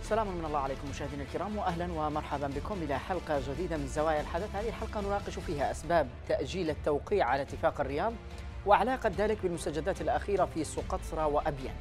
سلام من الله عليكم مشاهدينا الكرام، واهلا ومرحبا بكم الى حلقه جديده من زوايا الحدث. هذه الحلقه نناقش فيها اسباب تاجيل التوقيع على اتفاق الرياض وعلاقه ذلك بالمستجدات الاخيره في سقطرى وابين.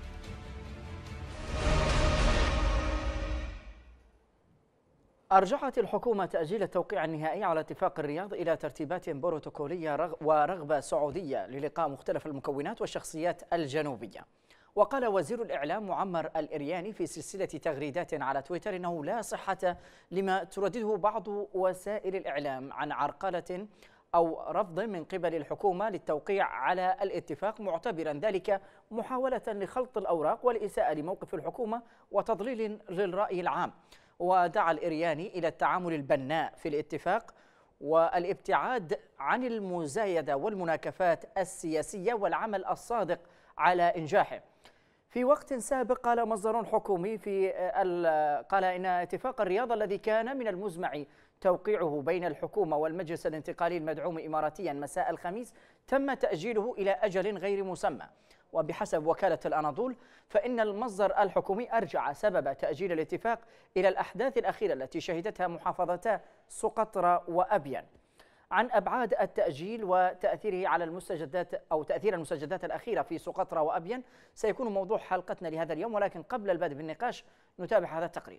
أرجحت الحكومة تأجيل التوقيع النهائي على اتفاق الرياض إلى ترتيبات بروتوكولية ورغبة سعودية للقاء مختلف المكونات والشخصيات الجنوبية. وقال وزير الإعلام معمر الإرياني في سلسلة تغريدات على تويتر إنه لا صحة لما تردده بعض وسائل الإعلام عن عرقلة أو رفض من قبل الحكومة للتوقيع على الاتفاق، معتبرا ذلك محاولة لخلط الأوراق والإساءة لموقف الحكومة وتضليل للرأي العام. ودعا الإرياني إلى التعامل البناء في الاتفاق والابتعاد عن المزايدة والمناكفات السياسية والعمل الصادق على إنجاحه. في وقت سابق قال مصدر حكومي قال إن اتفاق الرياض الذي كان من المزمع توقيعه بين الحكومة والمجلس الانتقالي المدعوم إماراتيا مساء الخميس تم تأجيله إلى أجل غير مسمى. وبحسب وكالة الأناضول فإن المصدر الحكومي أرجع سبب تأجيل الاتفاق إلى الأحداث الأخيرة التي شهدتها محافظتا سقطرى وأبين. عن أبعاد التأجيل وتأثيره على المستجدات أو تأثير المستجدات الأخيرة في سقطرى وأبين سيكون موضوع حلقتنا لهذا اليوم، ولكن قبل البدء بالنقاش نتابع هذا التقرير.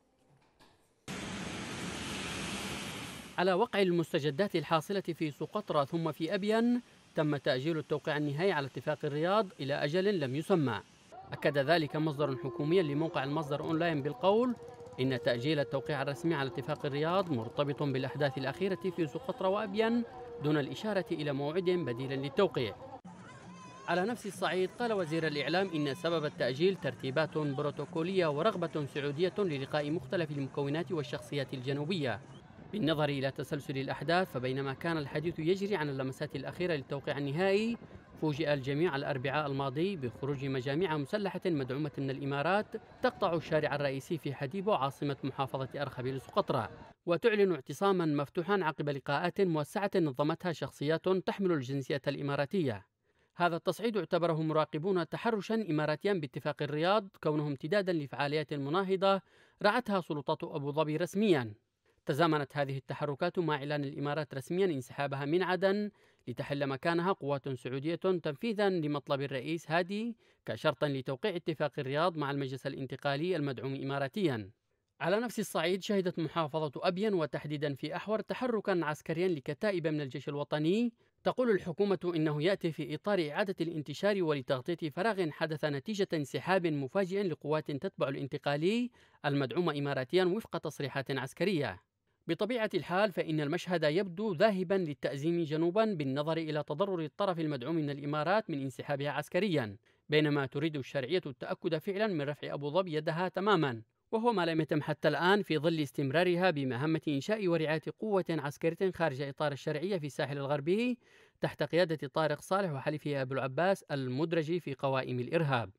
على وقع المستجدات الحاصلة في سقطرى ثم في أبين تم تأجيل التوقيع النهائي على اتفاق الرياض إلى أجل لم يسمى. أكد ذلك مصدر حكومي لموقع المصدر أونلاين بالقول إن تأجيل التوقيع الرسمي على اتفاق الرياض مرتبط بالأحداث الأخيرة في سقطرى وأبين دون الإشارة إلى موعد بديل للتوقيع. على نفس الصعيد قال وزير الإعلام إن سبب التأجيل ترتيبات بروتوكولية ورغبة سعودية للقاء مختلف المكونات والشخصيات الجنوبية. بالنظر إلى تسلسل الأحداث، فبينما كان الحديث يجري عن اللمسات الأخيرة للتوقيع النهائي، فوجئ الجميع الأربعاء الماضي بخروج مجاميع مسلحة مدعومة من الإمارات تقطع الشارع الرئيسي في حديبو عاصمة محافظة أرخبيل سقطرى، وتعلن اعتصاما مفتوحا عقب لقاءات موسعة نظمتها شخصيات تحمل الجنسية الإماراتية. هذا التصعيد اعتبره مراقبون تحرشا إماراتيا باتفاق الرياض، كونه امتدادا لفعاليات مناهضة رعتها سلطات أبو ظبي رسميا. تزامنت هذه التحركات مع إعلان الإمارات رسميا انسحابها من عدن لتحل مكانها قوات سعودية تنفيذا لمطلب الرئيس هادي كشرط لتوقيع اتفاق الرياض مع المجلس الانتقالي المدعوم إماراتيا. على نفس الصعيد شهدت محافظة أبين وتحديدا في أحور تحركا عسكريا لكتائب من الجيش الوطني. تقول الحكومة إنه يأتي في إطار إعادة الانتشار ولتغطية فراغ حدث نتيجة انسحاب مفاجئ لقوات تتبع الانتقالي المدعوم إماراتيا وفق تصريحات عسكرية. بطبيعة الحال فإن المشهد يبدو ذاهبا للتأزيم جنوبا بالنظر إلى تضرر الطرف المدعوم من الإمارات من انسحابها عسكريا، بينما تريد الشرعية التأكد فعلا من رفع أبو ظبي يدها تماما، وهو ما لم يتم حتى الآن في ظل استمرارها بمهمة إنشاء ورعاية قوة عسكرية خارج إطار الشرعية في الساحل الغربي تحت قيادة طارق صالح وحليفه أبو العباس المدرج في قوائم الإرهاب.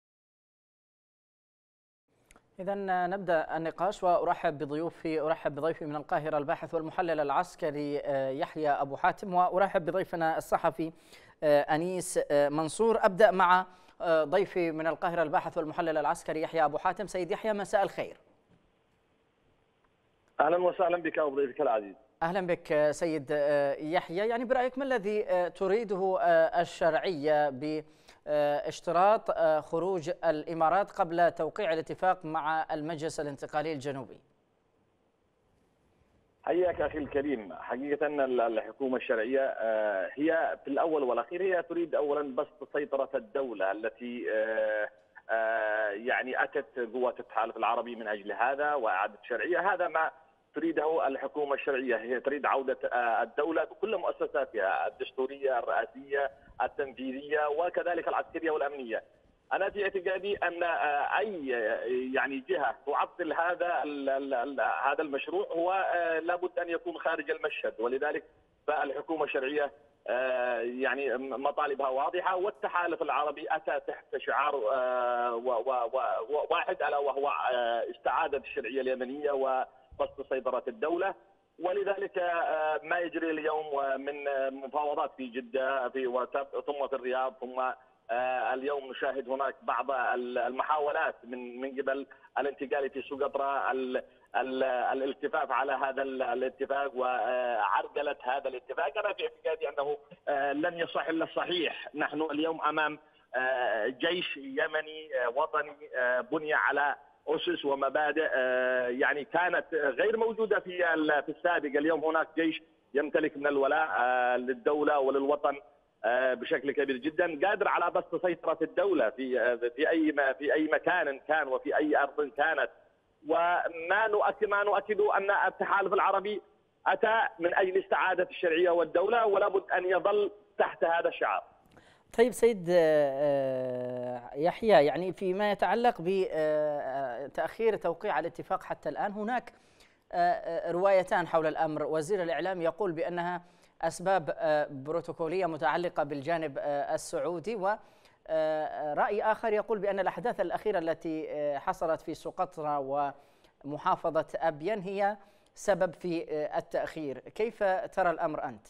إذا نبدأ النقاش وأرحب بضيفي من القاهرة الباحث والمحلل العسكري يحيى أبو حاتم، وأرحب بضيفنا الصحفي أنيس منصور. أبدأ مع ضيفي من القاهرة الباحث والمحلل العسكري يحيى أبو حاتم. سيد يحيى، مساء الخير. أهلا وسهلا بك وبضيفك العزيز. أهلا بك سيد يحيى. يعني برأيك ما الذي تريده الشرعية باشتراط خروج الإمارات قبل توقيع الاتفاق مع المجلس الانتقالي الجنوبي؟ حياك أخي الكريم. حقيقة الحكومة الشرعية هي في الأول والأخير هي تريد أولا بسط سيطرة الدولة التي يعني أتت قوات التحالف العربي من أجل هذا وإعادة الشرعية. هذا ما تريده الحكومة الشرعية، هي تريد عودة الدولة بكل مؤسساتها الدستورية الرئاسية التنفيذية وكذلك العسكرية والأمنية. أنا في اعتقادي أن أي يعني جهة تعطل هذا المشروع هو لابد أن يكون خارج المشهد، ولذلك فالحكومة الشرعية يعني مطالبها واضحة، والتحالف العربي أتى تحت شعار واحد ألا وهو استعادة الشرعية اليمنية وبسط سيطرة الدولة. ولذلك ما يجري اليوم من مفاوضات في جدة ثم في الرياض ثم اليوم نشاهد هناك بعض المحاولات من قبل الانتقال في سقطرى الالتفاف على هذا الاتفاق وعرقلة هذا الاتفاق. أنا في اعتقادي أنه لن يصح إلا الصحيح. نحن اليوم أمام جيش يمني وطني بني على أسس ومبادئ يعني كانت غير موجودة في السابق. اليوم هناك جيش يمتلك من الولاء للدولة وللوطن بشكل كبير جدا، قادر على بسط سيطرة الدولة في أي مكان كان وفي أي أرض كانت. وما نؤكد أن التحالف العربي أتى من أجل استعادة الشرعية والدولة، ولا بد أن يظل تحت هذا الشعار. طيب سيد يحيى، يعني فيما يتعلق بتأخير توقيع الاتفاق حتى الآن، هناك روايتان حول الأمر. وزير الإعلام يقول بأنها أسباب بروتوكولية متعلقة بالجانب السعودي، ورأي آخر يقول بأن الأحداث الأخيرة التي حصلت في سقطرى ومحافظة أبين هي سبب في التأخير. كيف ترى الأمر أنت؟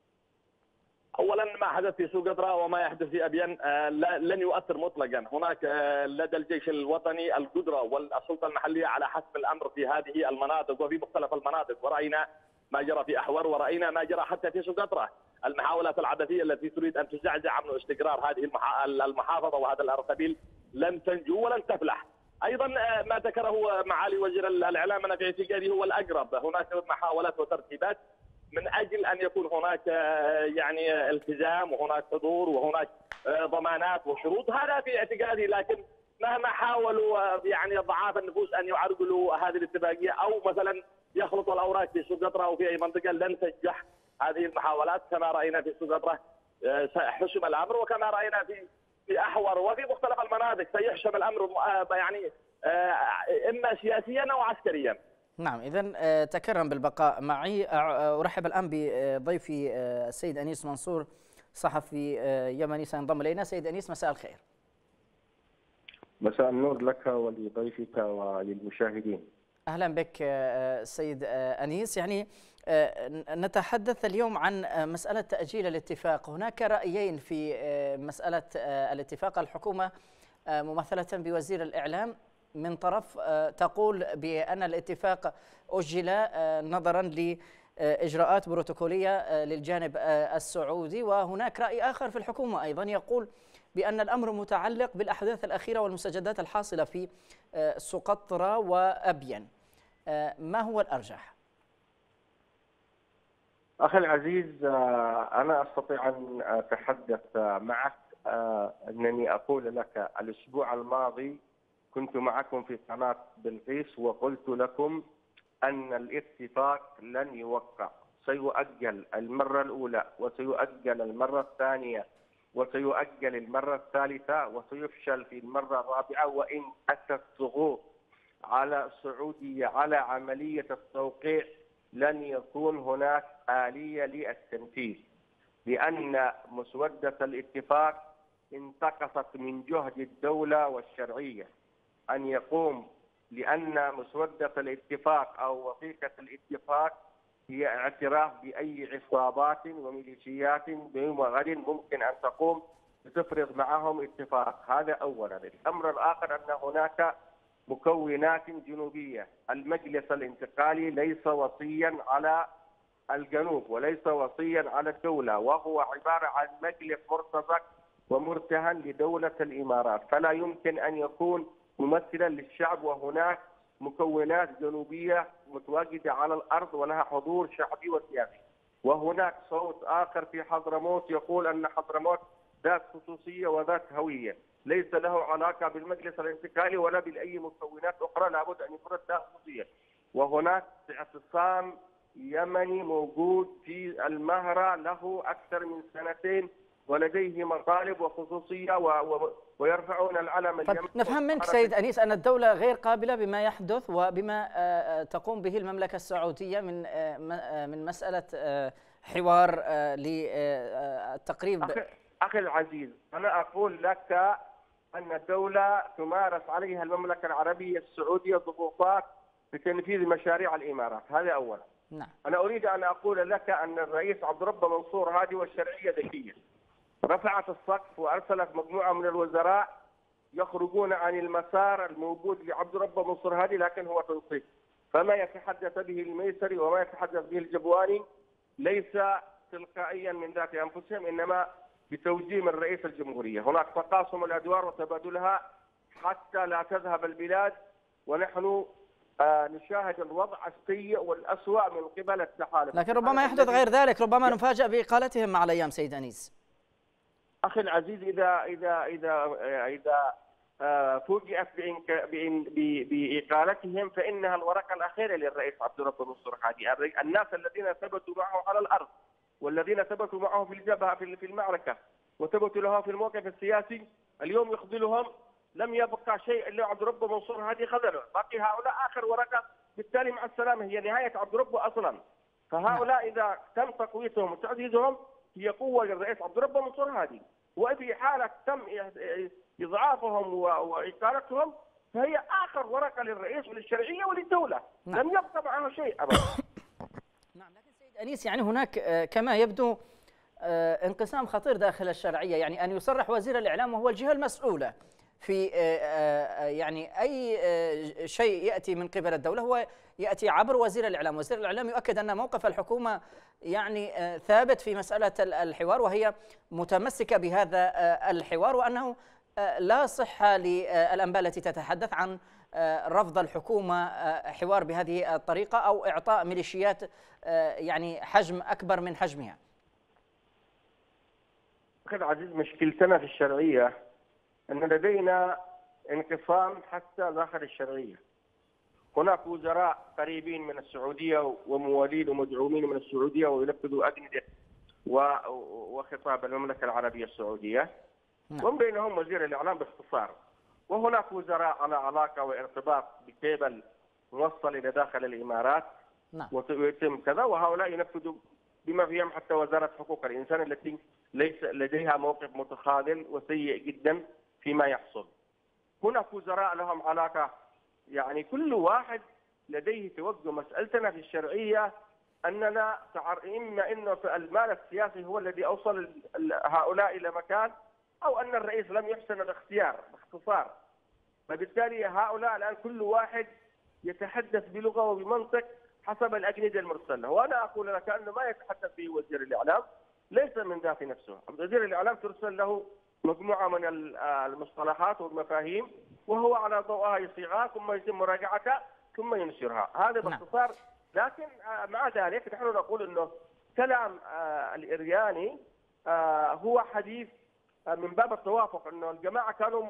اولا ما حدث في سقطرى وما يحدث في ابين لن يؤثر مطلقا. هناك لدى الجيش الوطني القدره والسلطه المحليه على حسم الامر في هذه المناطق وفي مختلف المناطق، وراينا ما جرى في احور وراينا ما جرى حتى في سقطرى. المحاولات العبثيه التي تريد ان تزعزع امن واستقرار هذه المحافظه وهذا الارتبيل لن تنجو ولن تفلح. ايضا ما ذكره معالي وزير الاعلام انا في اعتقادي هو الاقرب. هناك محاولات وترتيبات من اجل ان يكون هناك يعني التزام وهناك حضور وهناك ضمانات وشروط، هذا في اعتقادي. لكن مهما حاولوا يعني ضعاف النفوس ان يعرقلوا هذه الاتفاقيه او مثلا يخلطوا الاوراق في سقطرى او في اي منطقه، لن تنجح هذه المحاولات. كما راينا في سقطرى حسم الامر، وكما راينا في احور وفي مختلف المناطق سيحسم الامر يعني اما سياسيا او عسكريا. نعم، إذن تكرم بالبقاء معي. أرحب الآن بضيفي السيد أنيس منصور، صحفي يمني سينضم إلينا. سيد أنيس، مساء الخير. مساء النور لك ولضيفك وللمشاهدين. أهلا بك سيد أنيس. يعني نتحدث اليوم عن مسألة تأجيل الاتفاق. هناك رأيين في مسألة الاتفاق. الحكومة ممثلة بوزير الإعلام من طرف تقول بأن الاتفاق أجل نظرا لإجراءات بروتوكولية للجانب السعودي، وهناك رأي آخر في الحكومة أيضا يقول بأن الأمر متعلق بالأحداث الأخيرة والمستجدات الحاصلة في سقطرى وأبين. ما هو الأرجح؟ أخي العزيز، أنا أستطيع أن أتحدث معك. أنني أقول لك الأسبوع الماضي كنت معكم في قناة بلقيس وقلت لكم أن الاتفاق لن يوقع، سيؤجل المرة الأولى وسيؤجل المرة الثانية وسيؤجل المرة الثالثة وسيفشل في المرة الرابعة. وإن أتت ضغوط على السعودية على عملية التوقيع لن يكون هناك آلية للتنفيذ، لأن مسودة الاتفاق انتقصت من جهد الدولة والشرعية أن يقوم، لأن مسودة الاتفاق أو وثيقة الاتفاق هي اعتراف بأي عصابات وميليشيات بيوم غد ممكن أن تقوم بتفرض معهم اتفاق. هذا أولا. الأمر الآخر أن هناك مكونات جنوبية. المجلس الانتقالي ليس وصيا على الجنوب وليس وصيا على الدولة، وهو عبارة عن مجلس مرتزق ومرتهن لدولة الإمارات، فلا يمكن أن يكون ممثلا للشعب. وهناك مكونات جنوبية متواجدة على الأرض ولها حضور شعبي وسياسي. وهناك صوت آخر في حضرموت يقول أن حضرموت ذات خصوصية وذات هوية، ليس له علاقة بالمجلس الانتقالي ولا بأي مكونات أخرى، لابد أن يكون ذات خصوصية. وهناك اعتصام يمني موجود في المهرة له أكثر من سنتين ولديه مطالب وخصوصية ويرفعون العلم اليمني. نفهم منك سيد أنيس أن الدولة غير قابلة بما يحدث وبما تقوم به المملكة السعودية من مسألة حوار للتقريب. أخي العزيز، أنا أقول لك أن الدولة تمارس عليها المملكة العربية السعودية ضغوطات بتنفيذ مشاريع الإمارات. هذا أولا. نعم. أنا أريد أن أقول لك أن الرئيس عبد الرب منصور هذه والشرعية ذكية، رفعت السقف وأرسلت مجموعة من الوزراء يخرجون عن المسار الموجود لعبد ربه منصور هادي، لكن هو تنصيب. فما يتحدث به الميسري وما يتحدث به الجبواني ليس تلقائيا من ذات أنفسهم، إنما بتوجيه من رئيس الجمهورية. هناك تقاسم الأدوار وتبادلها حتى لا تذهب البلاد، ونحن نشاهد الوضع السيء والأسوأ من قبل التحالف. لكن ربما يحدث غير ذلك، ربما نفاجأ بإقالتهم مع الأيام سيد أنيس. أخي العزيز، إذا فوجئت بإقالتهم فإنها الورقة الأخيرة للرئيس عبد ربه منصور هادي. الناس الذين ثبتوا معه على الأرض والذين ثبتوا معه في الجبهة في المعركة وثبتوا له في الموقف السياسي اليوم يخذلهم، لم يبقى شيء إلا عبد ربه منصور هادي خذله، باقي هؤلاء آخر ورقة. بالتالي مع السلامة، هي نهاية عبد ربه أصلا. فهؤلاء إذا تم تقويتهم وتعزيزهم هي قوة للرئيس عبد ربه منصور هادي، وفي حالة تم إضعافهم وإقالتهم فهي آخر ورقة للرئيس وللشرعية وللدولة. لم يبقى معه شيء أبدا. نعم، لكن سيد أنيس يعني هناك كما يبدو انقسام خطير داخل الشرعية، يعني أن يصرح وزير الإعلام وهو الجهة المسؤولة في يعني أي شيء يأتي من قبل الدولة هو يأتي عبر وزير الإعلام. وزير الإعلام يؤكد أن موقف الحكومة يعني ثابت في مسألة الحوار، وهي متمسكة بهذا الحوار، وأنه لا صحة للأنباء التي تتحدث عن رفض الحكومة حوار بهذه الطريقة أو إعطاء ميليشيات يعني حجم أكبر من حجمها. أخي العزيز، مشكلتنا في الشرعية أن لدينا انقسام حتى داخل الشرعية. هناك وزراء قريبين من السعودية وموالين ومدعومين من السعودية وينفذوا أجندة وخطاب المملكة العربية السعودية، ومن بينهم وزير الإعلام باختصار. وهناك وزراء على علاقة وارتباط بكيبل موصل إلى داخل الإمارات ويتم كذا، وهؤلاء ينفذوا بما فيهم حتى وزارة حقوق الإنسان التي ليس لديها موقف متخاذل وسيء جدا فيما يحصل. هناك وزراء لهم علاقة، يعني كل واحد لديه توجه. مسألتنا في الشرعية أننا إما أن المال السياسي هو الذي أوصل هؤلاء إلى مكان، أو أن الرئيس لم يحسن الاختيار باختصار. فبالتالي هؤلاء الآن كل واحد يتحدث بلغة وبمنطق حسب الأجندة المرسلة. وأنا أقول لك أنه ما يتحدث به وزير الإعلام ليس من ذات نفسه. وزير الإعلام ترسل له مجموعة من المصطلحات والمفاهيم وهو على ضوءها يصيغها ثم يتم مراجعتها ثم ينشرها. هذا باختصار. لكن مع ذلك نحن نقول أنه كلام الإرياني هو حديث من باب التوافق، أنه الجماعة كانوا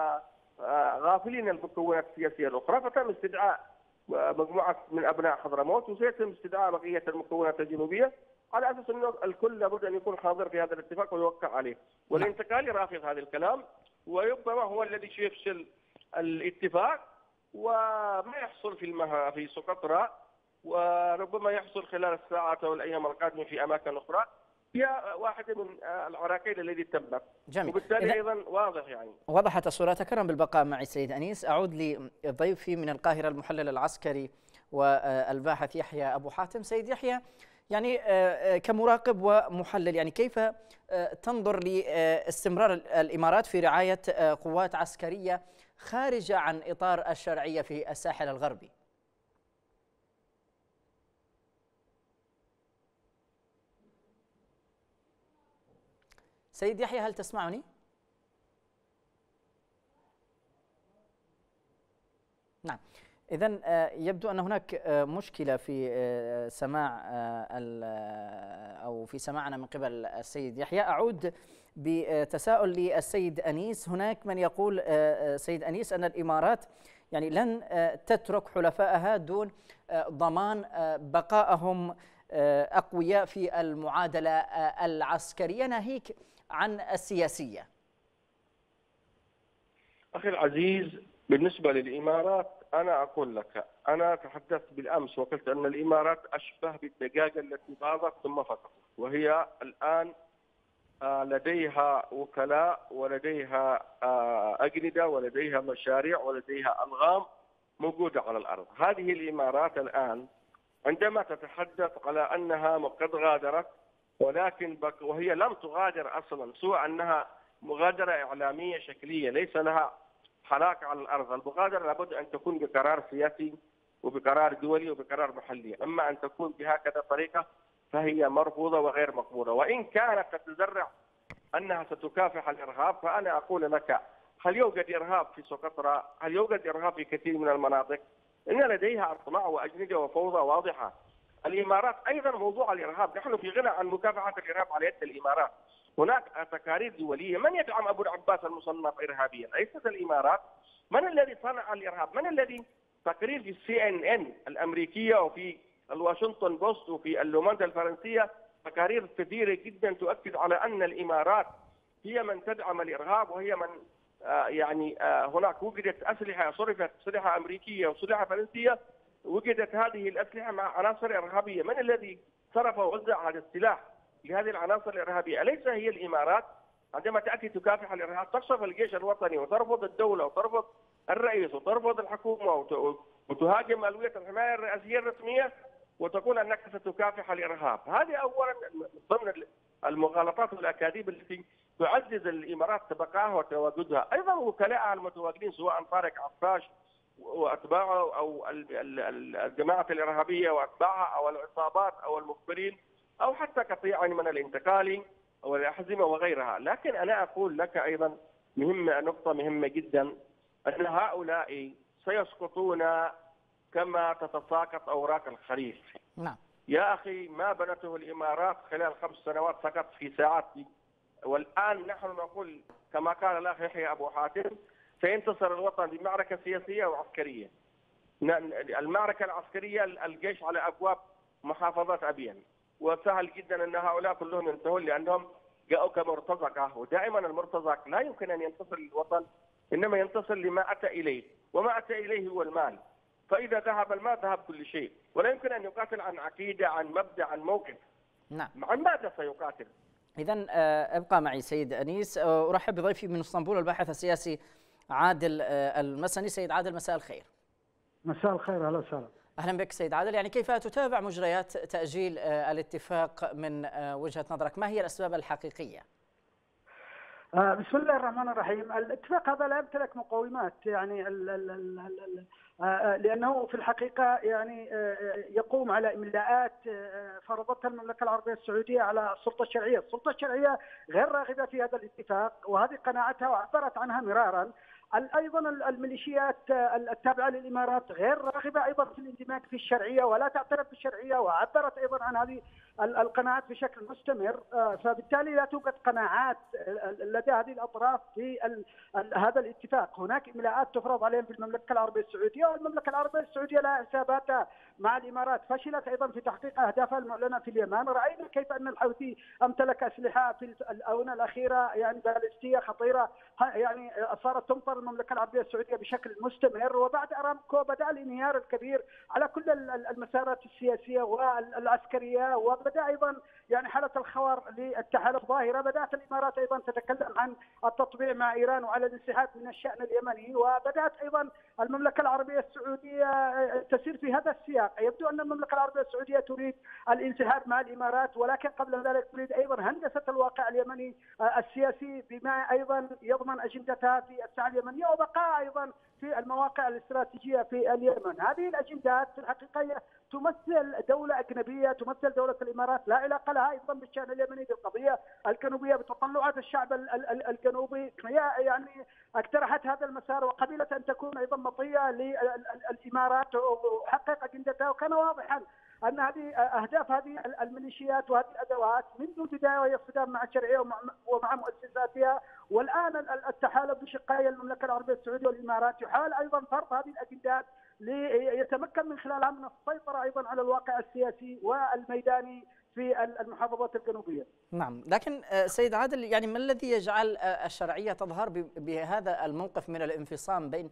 غافلين المكونات السياسية الأخرى، فتم استدعاء مجموعة من أبناء حضرموت وسيتم استدعاء بقية المكونات الجنوبية على أساس أنه الكل لابد أن يكون حاضر في هذا الاتفاق ويوقع عليه. والانتقالي رافض هذا الكلام، وربما هو الذي سيفشل الاتفاق وما يحصل في سقطرى، وربما يحصل خلال الساعات والأيام القادمة في أماكن أخرى. هي واحدة من العراقيل التي تمت. جميل. وبالتالي أيضا واضح يعني وضحت الصورة. تكرم بالبقاء معي سيد أنيس. أعود لضيفي من القاهرة المحلل العسكري والباحث يحيى أبو حاتم. سيد يحيى، يعني كمراقب ومحلل، يعني كيف تنظر لاستمرار الإمارات في رعاية قوات عسكرية خارجة عن إطار الشرعية في الساحل الغربي؟ سيد يحيى، هل تسمعني؟ نعم. إذن يبدو أن هناك مشكلة في سماع أو في سماعنا من قبل السيد يحيى. أعود بتساؤل للسيد أنيس. هناك من يقول سيد أنيس أن الإمارات يعني لن تترك حلفائها دون ضمان بقائهم أقوياء في المعادلة العسكرية، ناهيك عن السياسية. أخي العزيز، بالنسبة للإمارات أنا أقول لك، أنا تحدثت بالأمس وقلت أن الإمارات أشبه بالدجاجة التي باضت ثم فقطت، وهي الآن لديها وكلاء ولديها أجندة ولديها مشاريع ولديها ألغام موجودة على الأرض. هذه الإمارات الآن عندما تتحدث على أنها قد غادرت ولكن وهي لم تغادر أصلا، سوى أنها مغادرة إعلامية شكلية ليس لها حراك على الأرض. المغادرة لابد أن تكون بقرار سياسي وبقرار دولي وبقرار محلي، أما أن تكون بهكذا طريقة فهي مرفوضة وغير مقبولة. وإن كانت تتذرع أنها ستكافح الإرهاب، فأنا أقول لك هل يوجد إرهاب في سقطرى؟ هل يوجد إرهاب في كثير من المناطق؟ إن لديها أطماع وأجندة وفوضى واضحة. الإمارات أيضا موضوع الإرهاب، نحن في غنى عن مكافحة الإرهاب على يد الإمارات. هناك تقارير دولية، من يدعم أبو العباس المصنف إرهابيا؟ ليست الإمارات. من الذي صنع الإرهاب؟ من الذي؟ تقرير في CNN الأمريكية وفي الواشنطن بوست وفي اللوموند الفرنسية تقارير كثيرة جدا تؤكد على أن الإمارات هي من تدعم الإرهاب، وهي من هناك وجدت أسلحة، صرفت أسلحة أمريكية وأسلحة فرنسية، وجدت هذه الأسلحة مع عناصر إرهابية. من الذي صرف ووزع هذا السلاح لهذه العناصر الإرهابية؟ أليس هي الإمارات؟ عندما تأتي تكافح الإرهاب تقصف الجيش الوطني وترفض الدولة وترفض الرئيس وترفض الحكومة وتهاجم ألوية الحماية الرئاسية الرسمية وتقول أنك ستكافح الإرهاب. هذه أولا ضمن المغالطات والأكاذيب التي تعزز الإمارات بقائها وتواجدها. أيضا وكلاءها المتواجدين سواء طارق عفاش وأتباعه أو الجماعة الإرهابية وأتباعها أو العصابات أو المخبرين أو حتى قطيع من الانتقالي أو الأحزمة وغيرها. لكن أنا أقول لك أيضا نقطة مهمة جدا، أن هؤلاء سيسقطون كما تتساقط أوراق الخريف. نعم. يا أخي ما بنته الإمارات خلال 5 سنوات سقط في ساعات، والآن نحن نقول كما قال الأخ يحيى أبو حاتم سينتصر الوطن بمعركة سياسية وعسكرية. المعركة العسكرية الجيش على أبواب محافظة أبين، وسهل جدا أن هؤلاء كلهم ينتهون لأنهم جاءوا كمرتزقة، ودائما المرتزق لا يمكن أن ينتصر للوطن، إنما ينتصر لما أتى إليه، وما أتى إليه هو المال. فإذا ذهب المال ذهب كل شيء، ولا يمكن أن يقاتل عن عقيدة، عن مبدأ، عن موقف. نعم. عن ماذا سيقاتل؟ إذن ابقى معي سيد أنيس. أرحب بضيفي من اسطنبول الباحث السياسي عادل المسني. سيد عادل مساء الخير. مساء الخير، أهلا وسهلا. أهلا بك سيد عادل. يعني كيف تتابع مجريات تأجيل الاتفاق من وجهة نظرك؟ ما هي الأسباب الحقيقية؟ بسم الله الرحمن الرحيم. الاتفاق هذا لا يمتلك مقومات، يعني لأنه في الحقيقة يعني يقوم على إملاءات فرضتها المملكة العربية السعودية على السلطة الشرعية. السلطة الشرعية غير راغبة في هذا الاتفاق، وهذه قناعتها وعبرت عنها مرارا. ايضا الميليشيات التابعه للامارات غير راغبه ايضا في الاندماج في الشرعيه ولا تعترف بالشرعيه، وعبرت ايضا عن هذه القناعات بشكل مستمر. فبالتالي لا توجد قناعات لدى هذه الاطراف في هذا الاتفاق. هناك املاءات تفرض عليهم في المملكه العربيه السعوديه، والمملكه العربيه السعوديه لها حساباتها مع الامارات. فشلت ايضا في تحقيق اهدافها المعلنه في اليمن. راينا كيف ان الحوثي امتلك اسلحه في الاونه الاخيره يعني باليستيه خطيره، يعني صارت تمطر المملكه العربيه السعوديه بشكل مستمر. وبعد ارامكو بدا الانهيار الكبير على كل المسارات السياسيه والعسكريه، وبدا ايضا يعني حاله الخور للتحالف ظاهره. بدات الامارات ايضا تتكلم عن التطبيع مع ايران وعلى الانسحاب من الشان اليمني، وبدات ايضا المملكه العربيه السعوديه تسير في هذا السياق. يبدو ان المملكه العربيه السعوديه تريد الانسحاب مع الامارات، ولكن قبل ذلك تريد ايضا هندسه الواقع اليمني السياسي بما ايضا يضمن اجندتها في الساحه اليمنيه وبقاء ايضا في المواقع الاستراتيجيه في اليمن. هذه الاجندات في الحقيقه تمثل دوله اجنبيه، تمثل دوله الامارات لا علاقه لها ايضا بالشان اليمني، بالقضيه الجنوبيه، بتطلعات الشعب الجنوبي. يعني اقترحت هذا المسار وقبلت ان تكون ايضا مطيه للامارات وحقق اجندتها. وكان واضحا ان هذه اهداف هذه الميليشيات وهذه الادوات منذ البدايه وهي الصدام مع الشرعيه ومع مؤسساتها. والان التحالف بشقي المملكه العربيه السعوديه والامارات يحاول ايضا فرض هذه الاجندات ليتمكن من خلالها من السيطره ايضا على الواقع السياسي والميداني في المحافظات الجنوبيه. نعم، لكن سيد عادل يعني ما الذي يجعل الشرعيه تظهر بهذا الموقف من الانفصام بين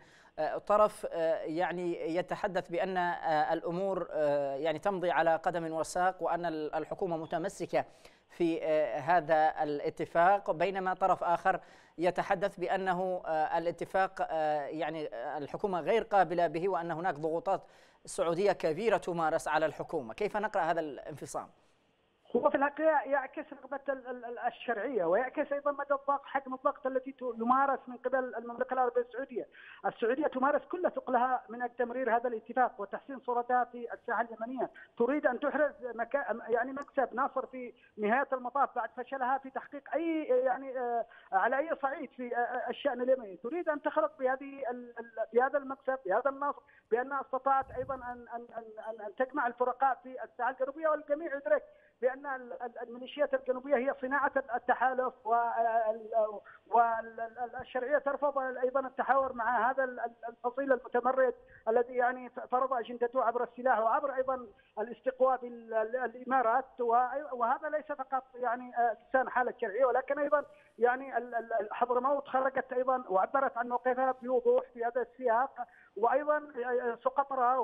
طرف يعني يتحدث بأن الأمور يعني تمضي على قدم وساق وأن الحكومة متمسكة في هذا الاتفاق، بينما طرف آخر يتحدث بأنه الاتفاق يعني الحكومة غير قابلة به وأن هناك ضغوطات سعودية كبيرة تمارس على الحكومة؟ كيف نقرأ هذا الانفصام؟ هو في الحقيقة يعكس رغبة الشرعية، ويعكس أيضا مدى الضغط، حجم الضغط التي يمارس من قبل المملكة العربية السعودية. السعودية تمارس كل ثقلها من أجل تمرير هذا الاتفاق وتحسين صورتها في الساحة اليمنية، تريد أن تحرز يعني مكسب ناصر في نهاية المطاف بعد فشلها في تحقيق أي يعني على أي صعيد في الشأن اليمني، تريد أن تخرج بهذا المكسب، بهذا النصر، بأنها استطاعت أيضا أن تجمع الفرقاء في الساحة الجنوبية. والجميع يدرك بأن الميليشيات الجنوبية هي صناعة التحالف، والشرعية ترفض أيضا التحاور مع هذا الفصيل المتمرد الذي يعني فرض أجندته عبر السلاح وعبر أيضا الاستقواء بالإمارات. وهذا ليس فقط يعني لسان حال الشرعية، ولكن أيضا يعني حضرموت خرجت أيضا وعبرت عن موقفها بوضوح في هذا السياق، وأيضا سقطرى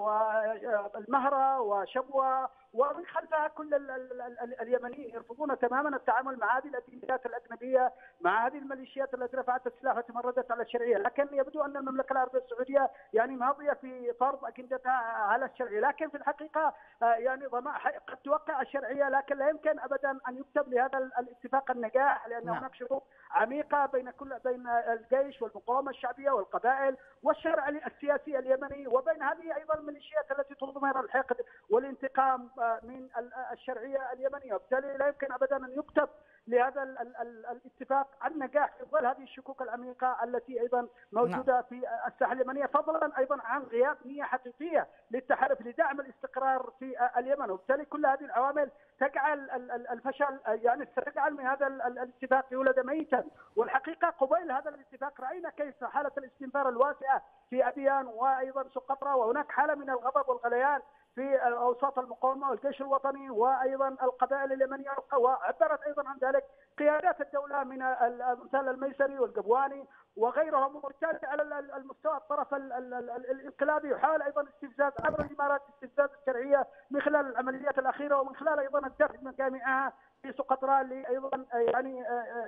والمهرة وشبوة ومن خلفها كل اليمنيين يرفضون تماما التعامل مع هذه الأجندات الأجنبية، مع هذه الميليشيات التي رفعت السلاح وتمردت على الشرعية. لكن يبدو أن المملكة العربية السعودية يعني ماضية في فرض أجندتها على الشرعية، لكن في الحقيقة يعني قد توقع الشرعية، لكن لا يمكن أبدا أن يكتب لهذا الاتفاق النجاح، لأن هناك شروط عميقة بين الجيش والمقاومة الشعبية والقبائل والشرع السياسي اليمني، وبين هذه أيضا الميليشيات التي تضمر الحقد والانتقام من الشرعية اليمنية. وبالتالي لا يمكن أبدا أن يكتب لهذا الاتفاق عن نجاح في ظل هذه الشكوك العميقة التي أيضا موجودة في الساحة اليمنية، فضلا أيضا عن غياب نية حقيقية للتحالف لدعم الاستقرار في اليمن. وبالتالي كل هذه العوامل تجعل الفشل يعني ستجعل من هذا الاتفاق يولد ميتا. والحقيقة قبيل هذا الاتفاق رأينا كيف حالة الاستنفار الواسعة في أبيان وأيضا سقطرى، وهناك حالة من الغضب والغليان في اوساط المقاومه والجيش الوطني وايضا القبائل اليمنيه، وعبرت ايضا عن ذلك قيادات الدوله من امثال الميسري والقبواني وغيرهم. وبالتالي على المستوى الطرف الانقلابي يحاول ايضا استفزاز عبر الامارات، استفزاز الشرعيه من خلال العمليات الاخيره ومن خلال ايضا الدفع مجامعها في سقطرى لايضا يعني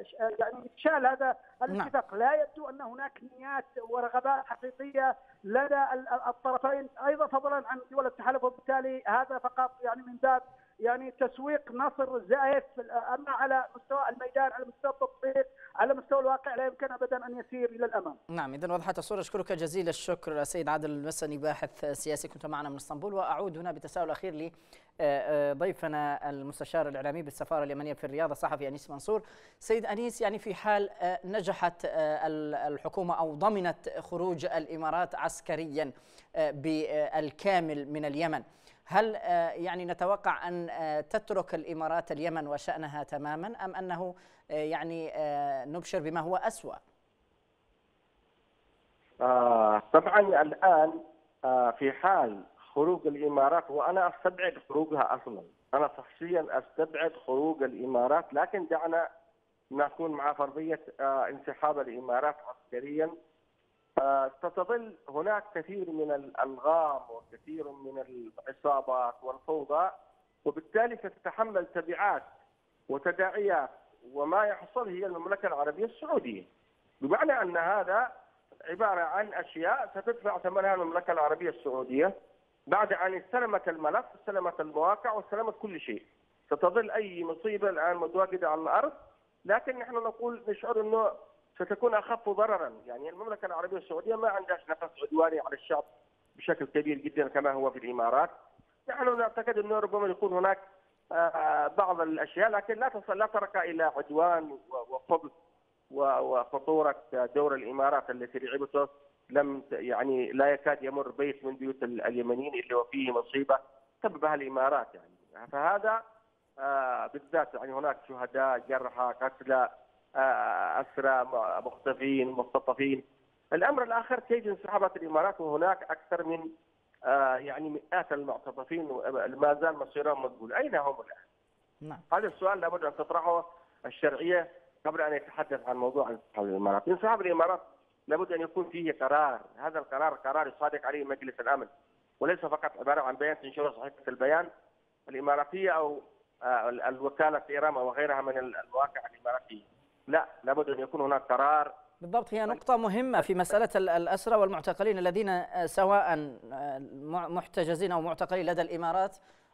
افشال هذا الاتفاق. لا يبدو ان هناك نيات ورغبات حقيقيه لدى الطرفين ايضا فضلا عن دول التحالف، وبالتالي هذا فقط يعني من باب يعني تسويق نصر زائف. اما على مستوى الميدان، على مستوى التطبيق، على مستوى الواقع لا يمكن ابدا ان يسير الى الامام. نعم، اذا وضحت الصوره. اشكرك جزيل الشكر سيد عادل المسني، باحث سياسي، كنت معنا من اسطنبول. واعود هنا بتساؤل اخير لضيفنا المستشار الاعلامي بالسفاره اليمنيه في الرياض الصحفي انيس منصور. سيد انيس، يعني في حال نجحت الحكومه او ضمنت خروج الامارات عسكريا بالكامل من اليمن، هل يعني نتوقع أن تترك الإمارات اليمن وشأنها تماما، أم أنه يعني نبشر بما هو أسوأ؟ طبعا الآن في حال خروج الإمارات، وأنا أستبعد خروجها أصلا، أنا شخصيا أستبعد خروج الإمارات، لكن دعنا نكون مع فرضية انسحاب الإمارات عسكريا. ستظل هناك كثير من الألغام وكثير من العصابات والفوضى، وبالتالي ستتحمل تبعات وتداعيات وما يحصل هي المملكة العربية السعودية، بمعنى أن هذا عبارة عن أشياء ستدفع ثمنها المملكة العربية السعودية بعد أن استلمت الملف، استلمت المواقع واستلمت كل شيء. ستظل أي مصيبة الآن متواجدة على الأرض، لكن نحن نشعر أنه ستكون أخف ضررا. يعني المملكة العربية السعودية ما عندهاش نفس عدواني على الشعب بشكل كبير جدا كما هو في الإمارات. نحن نعتقد أنه ربما يكون هناك بعض الأشياء، لكن لا ترك إلى عدوان وخبث وخطورة دور الإمارات التي لعبته لم يعني لا يكاد يمر بيت من بيوت اليمنيين إلا وفيه مصيبة سببها الإمارات. يعني فهذا بالذات يعني هناك شهداء، جرحى، قتلى، أسرى، مختفين، مختطفين. الأمر الآخر كيف انسحابات الإمارات وهناك أكثر من يعني مئات المعتقفين ما زال مصيرهم مجهول، أين هم الآن؟ نعم. هذا السؤال لابد أن تطرحه الشرعية قبل أن يتحدث عن موضوع انسحاب الإمارات. انسحاب الإمارات لابد أن يكون فيه قرار، هذا القرار قرار يصادق عليه مجلس الأمن، وليس فقط عبارة عن بيان تنشره صحيفة البيان الإماراتية أو الوكالة إيرام وغيرها من المواقع الإماراتية. لا، لابد أن يكون هناك قرار. بالضبط، هي نقطة مهمة في مسألة الأسرى والمعتقلين الذين سواء محتجزين أو معتقلين لدى الإمارات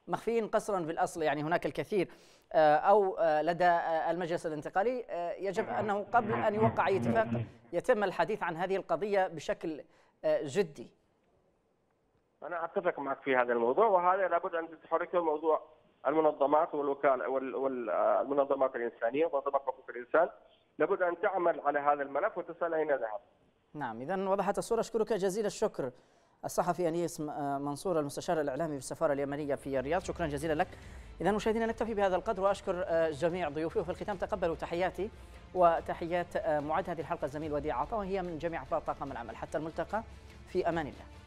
مخفيين قسرا في الأصل، يعني هناك الكثير أو لدى المجلس الانتقالي يجب أنه قبل أن يوقع أي اتفاق يتم الحديث عن هذه القضية بشكل جدي. أنا أتفق معك في هذا الموضوع، وهذا لابد أن تحركه موضوع المنظمات والوكالة والمنظمات الإنسانية ومنظمات حقوق الإنسان، لابد أن تعمل على هذا الملف وتسأل أين ذهب. نعم، إذا وضحت الصورة. أشكرك جزيل الشكر الصحفي أنيس منصور المستشار الإعلامي في السفارة اليمنية في الرياض، شكرا جزيلا لك. إذا مشاهدينا نكتفي بهذا القدر، وأشكر جميع ضيوفي، وفي الختام تقبلوا تحياتي وتحيات معد هذه الحلقة الزميل وديع عطا، وهي من جميع أفراد طاقم العمل. حتى الملتقى، في أمان الله.